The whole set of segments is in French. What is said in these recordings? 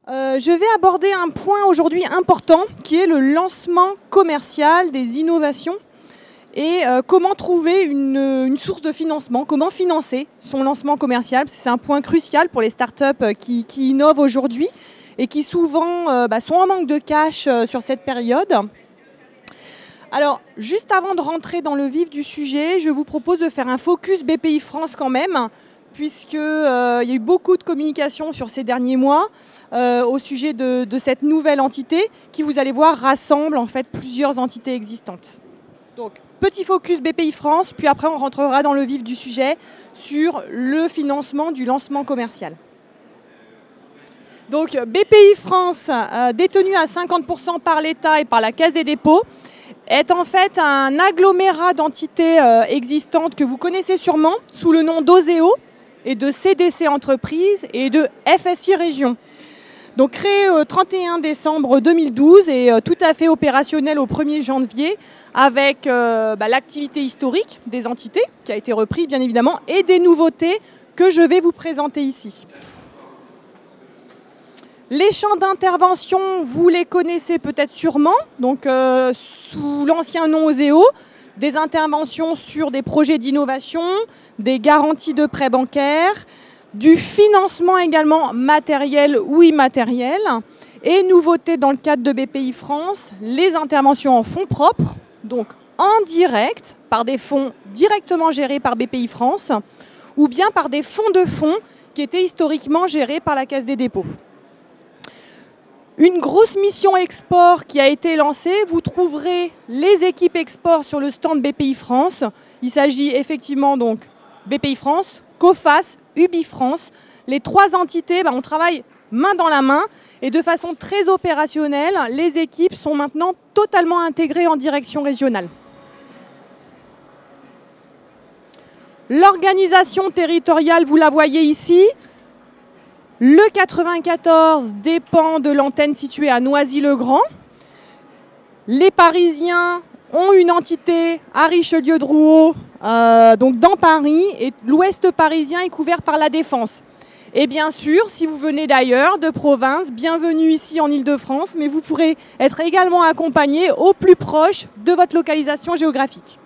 Je vais aborder un point aujourd'hui important qui est le lancement commercial des innovations et comment trouver une source de financement, comment financer son lancement commercial, parce que c'est un point crucial pour les startups qui innovent aujourd'hui et qui souvent sont en manque de cash sur cette période. Alors, juste avant de rentrer dans le vif du sujet, je vous propose de faire un focus BPI France quand même, puisqu'il y a eu beaucoup de communication sur ces derniers mois au sujet de cette nouvelle entité qui, vous allez voir, rassemble en fait plusieurs entités existantes. Donc, petit focus BPI France, puis après on rentrera dans le vif du sujet sur le financement du lancement commercial. Donc, BPI France, détenu à 50% par l'État et par la Caisse des dépôts, est en fait un agglomérat d'entités existantes que vous connaissez sûrement sous le nom d'Oseo et de CDC Entreprises et de FSI Région. Donc créé au 31 décembre 2012 et tout à fait opérationnel au 1er janvier avec l'activité historique des entités qui a été reprise bien évidemment et des nouveautés que je vais vous présenter ici. Les champs d'intervention, vous les connaissez peut-être sûrement, donc sous l'ancien nom Oseo, des interventions sur des projets d'innovation, des garanties de prêts bancaires, du financement également matériel ou immatériel, et nouveauté dans le cadre de BPI France, les interventions en fonds propres, donc en direct, par des fonds directement gérés par BPI France, ou bien par des fonds de fonds qui étaient historiquement gérés par la Caisse des dépôts. Une grosse mission export qui a été lancée, vous trouverez les équipes export sur le stand BPI France. Il s'agit effectivement donc BPI France, Coface, UbiFrance. Les trois entités, on travaille main dans la main et de façon très opérationnelle, les équipes sont maintenant totalement intégrées en direction régionale. L'organisation territoriale, vous la voyez ici. Le 94 dépend de l'antenne située à Noisy-le-Grand. Les Parisiens ont une entité à Richelieu-Drouot, donc dans Paris, et l'ouest parisien est couvert par la Défense. Et bien sûr, si vous venez d'ailleurs, de province, bienvenue ici en Île-de-France, mais vous pourrez être également accompagné au plus proche de votre localisation géographique.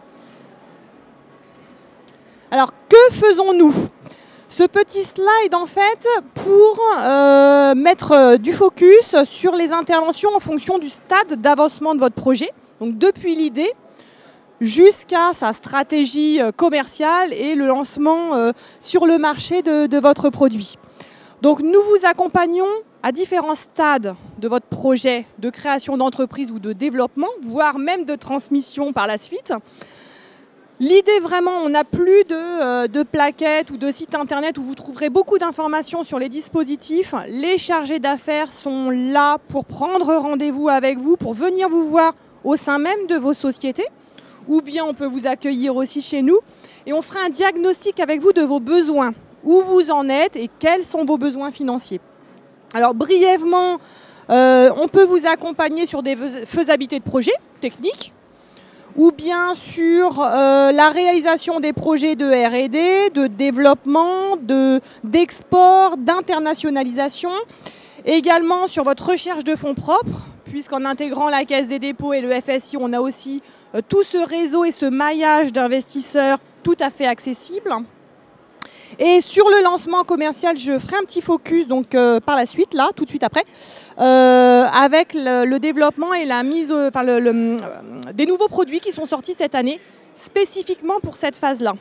Alors, que faisons-nous ? Ce petit slide, en fait, pour mettre du focus sur les interventions en fonction du stade d'avancement de votre projet, donc depuis l'idée jusqu'à sa stratégie commerciale et le lancement sur le marché de votre produit. Donc nous vous accompagnons à différents stades de votre projet de création d'entreprise ou de développement, voire même de transmission par la suite. L'idée vraiment, on n'a plus de plaquettes ou de sites internet où vous trouverez beaucoup d'informations sur les dispositifs. Les chargés d'affaires sont là pour prendre rendez-vous avec vous, pour venir vous voir au sein même de vos sociétés. Ou bien on peut vous accueillir aussi chez nous et on fera un diagnostic avec vous de vos besoins. Où vous en êtes et quels sont vos besoins financiers. Alors brièvement, on peut vous accompagner sur des faisabilités de projets techniques, ou bien sur la réalisation des projets de R&D, de développement, d'export, d'internationalisation. Également sur votre recherche de fonds propres, puisqu'en intégrant la Caisse des dépôts et le FSI, on a aussi tout ce réseau et ce maillage d'investisseurs tout à fait accessible. Et sur le lancement commercial, je ferai un petit focus donc, par la suite, là, tout de suite après, avec le développement et la mise des nouveaux produits qui sont sortis cette année, spécifiquement pour cette phase-là.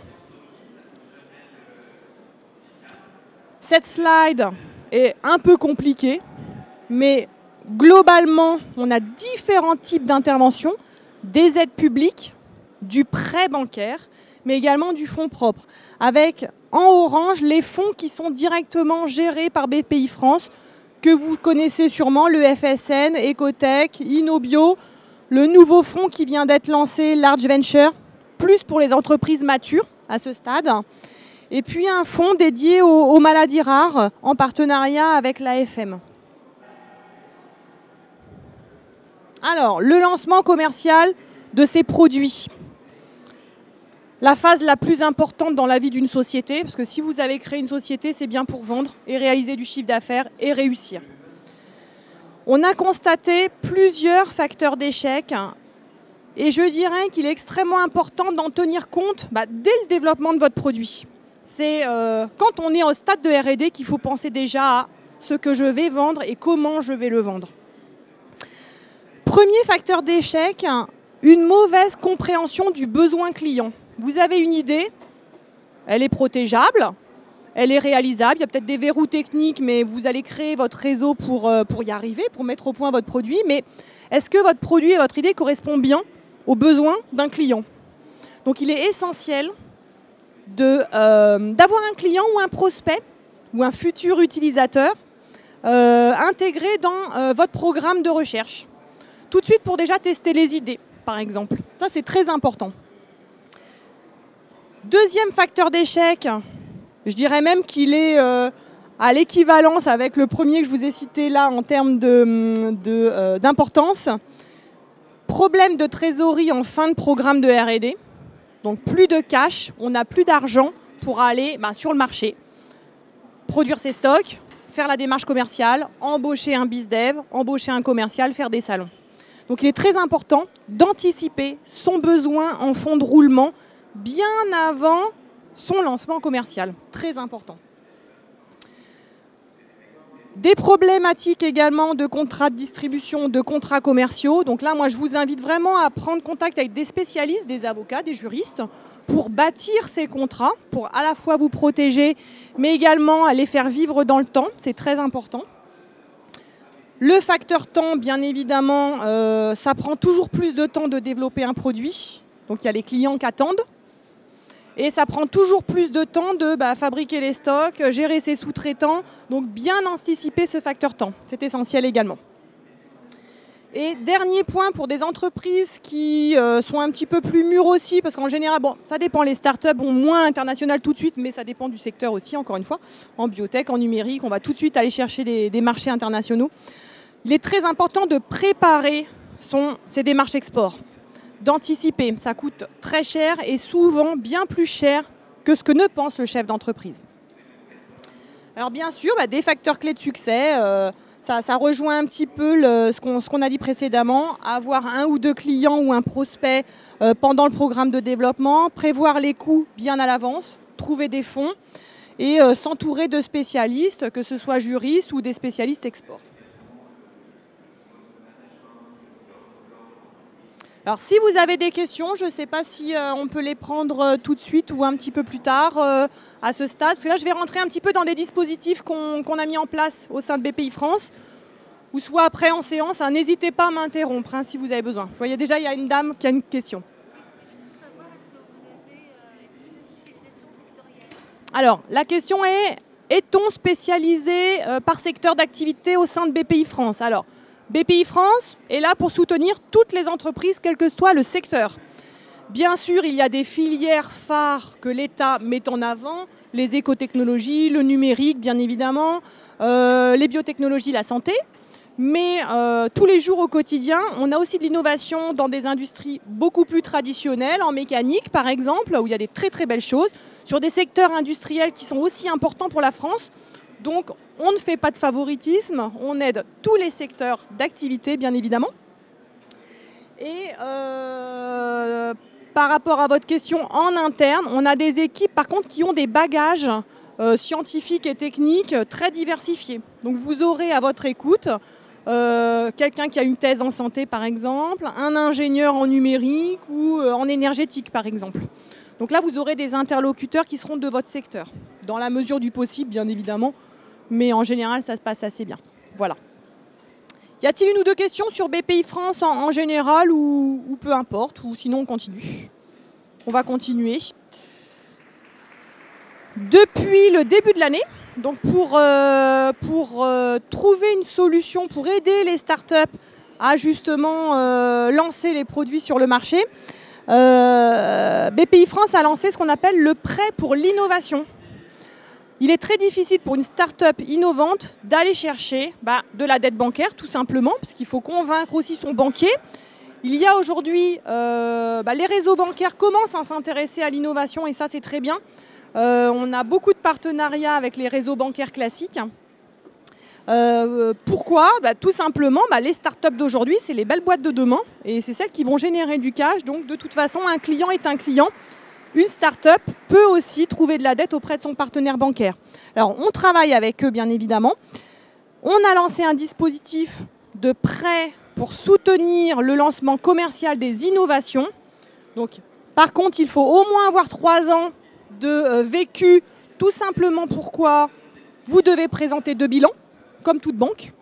Cette slide est un peu compliquée, mais globalement, on a différents types d'interventions, des aides publiques, du prêt bancaire, mais également du fonds propre, avec en orange les fonds qui sont directement gérés par BPI France, que vous connaissez sûrement, le FSN, Ecotech, Inobio, le nouveau fonds qui vient d'être lancé, Large Venture, plus pour les entreprises matures à ce stade, et puis un fonds dédié aux maladies rares en partenariat avec l'AFM. Alors, le lancement commercial de ces produits. La phase la plus importante dans la vie d'une société, parce que si vous avez créé une société, c'est bien pour vendre et réaliser du chiffre d'affaires et réussir. On a constaté plusieurs facteurs d'échec et je dirais qu'il est extrêmement important d'en tenir compte dès le développement de votre produit. C'est quand on est au stade de R&D qu'il faut penser déjà à ce que je vais vendre et comment je vais le vendre. Premier facteur d'échec, une mauvaise compréhension du besoin client. Vous avez une idée, elle est protégeable, elle est réalisable, il y a peut-être des verrous techniques, mais vous allez créer votre réseau pour y arriver, pour mettre au point votre produit. Mais est-ce que votre produit et votre idée correspondent bien aux besoins d'un client? Donc il est essentiel d'avoir un client ou un prospect ou un futur utilisateur intégré dans votre programme de recherche. Tout de suite pour déjà tester les idées, par exemple. Ça, c'est très important. Deuxième facteur d'échec, je dirais même qu'il est à l'équivalence avec le premier que je vous ai cité là en termes d'importance. Problème de trésorerie en fin de programme de R&D. Donc plus de cash, on n'a plus d'argent pour aller sur le marché, produire ses stocks, faire la démarche commerciale, embaucher un bizdev, embaucher un commercial, faire des salons. Donc il est très important d'anticiper son besoin en fonds de roulement bien avant son lancement commercial. Très important. Des problématiques également de contrats de distribution, de contrats commerciaux. Donc là, moi, je vous invite vraiment à prendre contact avec des spécialistes, des avocats, des juristes, pour bâtir ces contrats, pour à la fois vous protéger, mais également les faire vivre dans le temps. C'est très important. Le facteur temps, bien évidemment, ça prend toujours plus de temps de développer un produit. Donc il y a les clients qui attendent. Et ça prend toujours plus de temps de fabriquer les stocks, gérer ses sous-traitants. Donc bien anticiper ce facteur temps, c'est essentiel également. Et dernier point pour des entreprises qui sont un petit peu plus mûres aussi, parce qu'en général, ça dépend, les startups ont moins international tout de suite, mais ça dépend du secteur aussi, encore une fois. En biotech, en numérique, on va tout de suite aller chercher des marchés internationaux. Il est très important de préparer ces démarches export, d'anticiper. Ça coûte très cher et souvent bien plus cher que ce que ne pense le chef d'entreprise. Alors bien sûr, des facteurs clés de succès, ça rejoint un petit peu ce qu'on a dit précédemment, avoir un ou deux clients ou un prospect pendant le programme de développement, prévoir les coûts bien à l'avance, trouver des fonds et s'entourer de spécialistes, que ce soit juristes ou des spécialistes export. Alors si vous avez des questions, je ne sais pas si on peut les prendre tout de suite ou un petit peu plus tard à ce stade. Parce que là, je vais rentrer un petit peu dans des dispositifs qu'on a mis en place au sein de BPI France, ou soit après en séance. N'hésitez pas à m'interrompre si vous avez besoin. Je voyais déjà, il y a une dame qui a une question. Alors, la question est-on spécialisé par secteur d'activité au sein de BPI France? Alors, BPI France est là pour soutenir toutes les entreprises, quel que soit le secteur. Bien sûr, il y a des filières phares que l'État met en avant, les écotechnologies, le numérique, bien évidemment, les biotechnologies, la santé. Mais tous les jours au quotidien, on a aussi de l'innovation dans des industries beaucoup plus traditionnelles, en mécanique par exemple, où il y a des très très belles choses, sur des secteurs industriels qui sont aussi importants pour la France. Donc, on ne fait pas de favoritisme, on aide tous les secteurs d'activité, bien évidemment. Et par rapport à votre question, en interne, on a des équipes, par contre, qui ont des bagages scientifiques et techniques très diversifiés. Donc, vous aurez à votre écoute quelqu'un qui a une thèse en santé, par exemple, un ingénieur en numérique ou en énergétique, par exemple. Donc là, vous aurez des interlocuteurs qui seront de votre secteur, dans la mesure du possible, bien évidemment, mais en général, ça se passe assez bien. Voilà. Y a-t-il une ou deux questions sur BPI France en général ou peu importe, ou sinon on continue? On va continuer. Depuis le début de l'année, donc pour trouver une solution, pour aider les startups à justement lancer les produits sur le marché, BPI France a lancé ce qu'on appelle le prêt pour l'innovation. Il est très difficile pour une start-up innovante d'aller chercher de la dette bancaire, tout simplement, parce qu'il faut convaincre aussi son banquier. Il y a aujourd'hui, les réseaux bancaires commencent à s'intéresser à l'innovation et ça, c'est très bien. On a beaucoup de partenariats avec les réseaux bancaires classiques. Pourquoi? Tout simplement, les startups d'aujourd'hui, c'est les belles boîtes de demain et c'est celles qui vont générer du cash. Donc de toute façon, un client est un client. Une startup peut aussi trouver de la dette auprès de son partenaire bancaire. Alors on travaille avec eux bien évidemment. On a lancé un dispositif de prêt pour soutenir le lancement commercial des innovations. Donc, par contre, il faut au moins avoir 3 ans de vécu, tout simplement pourquoi vous devez présenter 2 bilans, comme toute banque,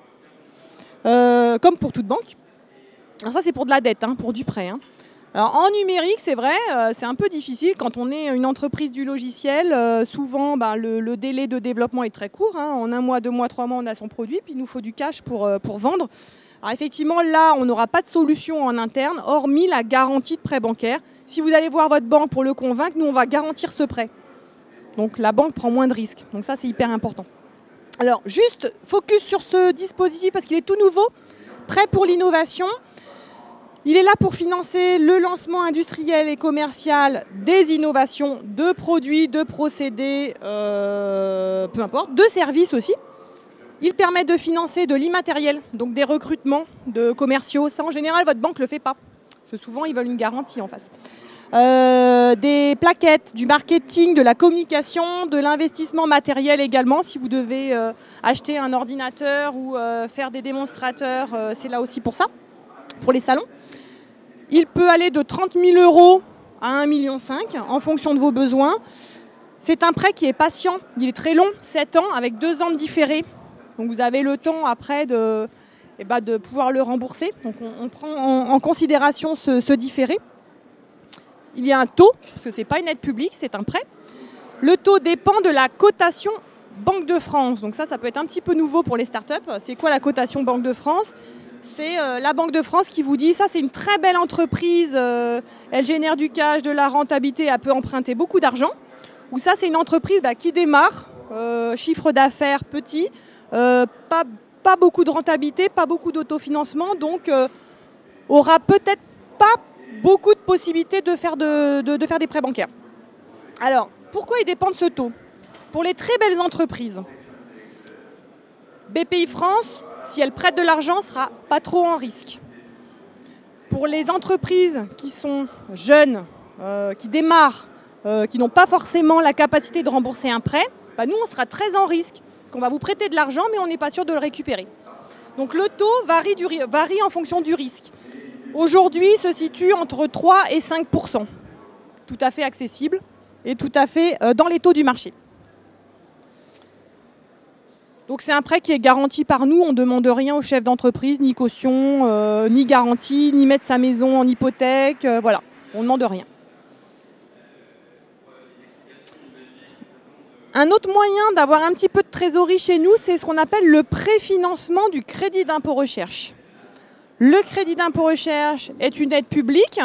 comme pour toute banque. Alors ça, c'est pour de la dette, pour du prêt. Alors, en numérique, c'est vrai, c'est un peu difficile. Quand on est une entreprise du logiciel, souvent, le délai de développement est très court. En 1 mois, 2 mois, 3 mois, on a son produit, puis il nous faut du cash pour vendre. Alors effectivement, là, on n'aura pas de solution en interne, hormis la garantie de prêt bancaire. Si vous allez voir votre banque pour le convaincre, nous, on va garantir ce prêt. Donc la banque prend moins de risques. Donc ça, c'est hyper important. Alors, juste focus sur ce dispositif parce qu'il est tout nouveau, prêt pour l'innovation. Il est là pour financer le lancement industriel et commercial des innovations, de produits, de procédés, peu importe, de services aussi. Il permet de financer de l'immatériel, donc des recrutements de commerciaux. Ça, en général, votre banque ne le fait pas. Parce que souvent, ils veulent une garantie en face. Des plaquettes, du marketing, de la communication, de l'investissement matériel également. Si vous devez acheter un ordinateur ou faire des démonstrateurs, c'est là aussi pour ça, pour les salons. Il peut aller de 30 000 € à 1,5 million en fonction de vos besoins. C'est un prêt qui est patient. Il est très long, 7 ans, avec 2 ans de différé. Donc vous avez le temps après de pouvoir le rembourser. Donc on prend en considération ce différé. Il y a un taux, parce que ce n'est pas une aide publique, c'est un prêt. Le taux dépend de la cotation Banque de France. Donc ça peut être un petit peu nouveau pour les startups. C'est quoi la cotation Banque de France? C'est la Banque de France qui vous dit, ça c'est une très belle entreprise, elle génère du cash, de la rentabilité, elle peut emprunter beaucoup d'argent. Ou ça c'est une entreprise qui démarre, chiffre d'affaires petit, pas beaucoup de rentabilité, pas beaucoup d'autofinancement, donc aura peut-être pas beaucoup de possibilités de faire des prêts bancaires. Alors, pourquoi il dépend de ce taux? Pour les très belles entreprises, BPI France, si elle prête de l'argent, sera pas trop en risque. Pour les entreprises qui sont jeunes, qui démarrent, qui n'ont pas forcément la capacité de rembourser un prêt, nous on sera très en risque. Parce qu'on va vous prêter de l'argent, mais on n'est pas sûr de le récupérer. Donc le taux varie en fonction du risque. Aujourd'hui, il se situe entre 3 et 5 %. Tout à fait accessible et tout à fait dans les taux du marché. Donc c'est un prêt qui est garanti par nous. On ne demande rien au chef d'entreprise, ni caution, ni garantie, ni mettre sa maison en hypothèque. Voilà, on ne demande rien. Un autre moyen d'avoir un petit peu de trésorerie chez nous, c'est ce qu'on appelle le préfinancement du crédit d'impôt recherche. Le crédit d'impôt recherche est une aide publique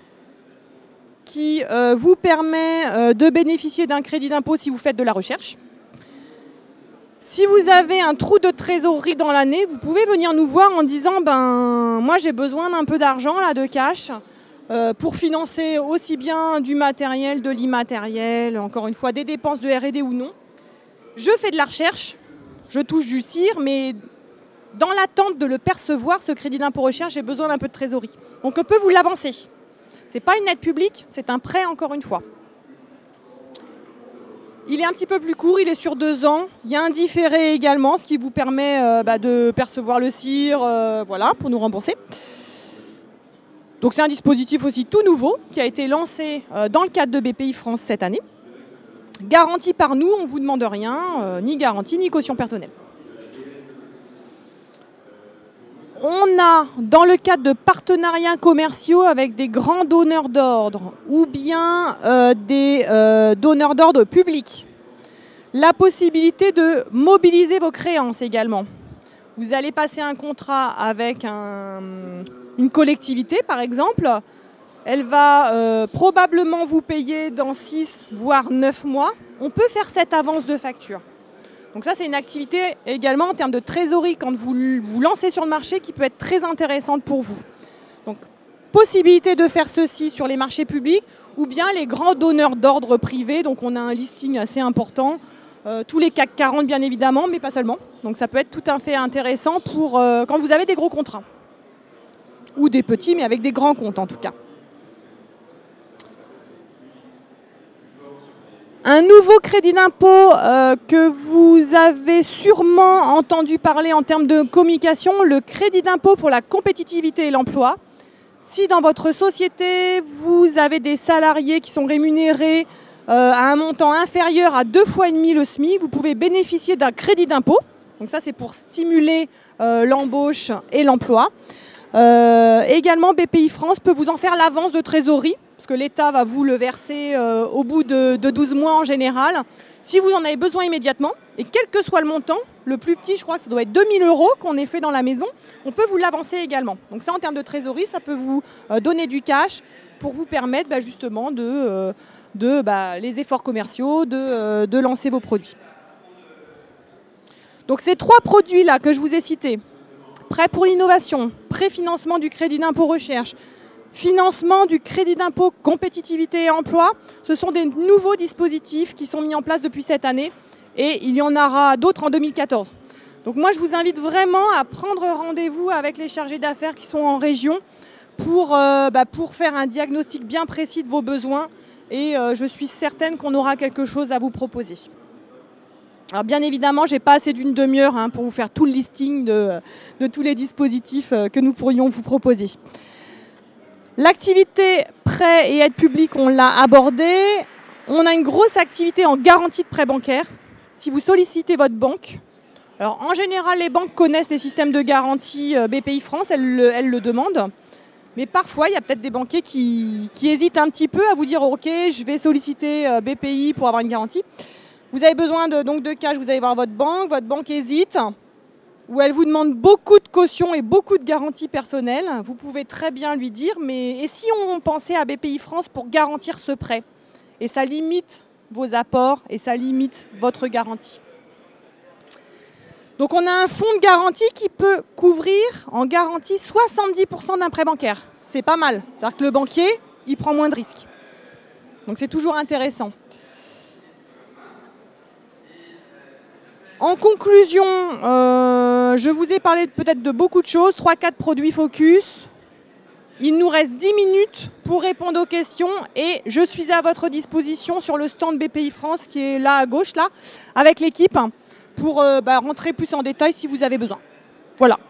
qui vous permet de bénéficier d'un crédit d'impôt si vous faites de la recherche. Si vous avez un trou de trésorerie dans l'année, vous pouvez venir nous voir en disant moi j'ai besoin d'un peu d'argent, de cash, pour financer aussi bien du matériel, de l'immatériel, encore une fois, des dépenses de R&D ou non. Je fais de la recherche, je touche du CIR, mais dans l'attente de le percevoir, ce crédit d'impôt recherche, j'ai besoin d'un peu de trésorerie. Donc on peut vous l'avancer. Ce n'est pas une aide publique, c'est un prêt encore une fois. Il est un petit peu plus court, il est sur 2 ans. Il y a un différé également, ce qui vous permet de percevoir le CIR, pour nous rembourser. Donc c'est un dispositif aussi tout nouveau qui a été lancé dans le cadre de BPI France cette année. Garanti par nous, on ne vous demande rien, ni garantie, ni caution personnelle. On a, dans le cadre de partenariats commerciaux avec des grands donneurs d'ordre ou bien des donneurs d'ordre publics, la possibilité de mobiliser vos créances également. Vous allez passer un contrat avec une collectivité, par exemple. Elle va probablement vous payer dans 6, voire 9 mois. On peut faire cette avance de facture. Donc ça, c'est une activité également en termes de trésorerie quand vous vous lancez sur le marché qui peut être très intéressante pour vous. Donc, possibilité de faire ceci sur les marchés publics ou bien les grands donneurs d'ordre privés. Donc, on a un listing assez important. tous les CAC 40 bien évidemment, mais pas seulement. Donc ça peut être tout à fait intéressant pour quand vous avez des gros contrats. Ou des petits, mais avec des grands comptes en tout cas. Un nouveau crédit d'impôt que vous avez sûrement entendu parler en termes de communication, le crédit d'impôt pour la compétitivité et l'emploi. Si dans votre société, vous avez des salariés qui sont rémunérés à un montant inférieur à 2,5 fois le SMIC, vous pouvez bénéficier d'un crédit d'impôt. Donc ça, c'est pour stimuler l'embauche et l'emploi. Également, BPI France peut vous en faire l'avance de trésorerie, parce que l'État va vous le verser au bout de 12 mois en général. Si vous en avez besoin immédiatement, et quel que soit le montant, le plus petit, je crois que ça doit être 2 000 € qu'on ait fait dans la maison, on peut vous l'avancer également. Donc ça, en termes de trésorerie, ça peut vous donner du cash pour vous permettre justement les efforts commerciaux, de lancer vos produits. Donc ces 3 produits-là que je vous ai cités, prêt pour l'innovation, préfinancement du crédit d'impôt recherche, financement du crédit d'impôt compétitivité et emploi, ce sont des nouveaux dispositifs qui sont mis en place depuis cette année et il y en aura d'autres en 2014. Donc moi, je vous invite vraiment à prendre rendez-vous avec les chargés d'affaires qui sont en région pour faire un diagnostic bien précis de vos besoins et je suis certaine qu'on aura quelque chose à vous proposer. Alors bien évidemment, je n'ai pas assez d'une demi-heure pour vous faire tout le listing de tous les dispositifs que nous pourrions vous proposer. L'activité prêt et aide publique, on l'a abordé. On a une grosse activité en garantie de prêt bancaire. Si vous sollicitez votre banque, alors en général, les banques connaissent les systèmes de garantie BPI France, elles le demandent. Mais parfois, il y a peut-être des banquiers qui hésitent un petit peu à vous dire « Ok, je vais solliciter BPI pour avoir une garantie ». Vous avez besoin de cash, vous allez voir votre banque hésite, ou elle vous demande beaucoup de caution et beaucoup de garanties personnelles. Vous pouvez très bien lui dire, mais et si on pensait à BPI France pour garantir ce prêt? Et ça limite vos apports et ça limite votre garantie. Donc on a un fonds de garantie qui peut couvrir en garantie 70% d'un prêt bancaire. C'est pas mal. C'est-à-dire que le banquier, il prend moins de risques. Donc c'est toujours intéressant. En conclusion, je vous ai parlé peut-être de beaucoup de choses, 3-4 produits focus. Il nous reste 10 minutes pour répondre aux questions et je suis à votre disposition sur le stand BPI France qui est là à gauche, là, avec l'équipe, pour rentrer plus en détail si vous avez besoin. Voilà.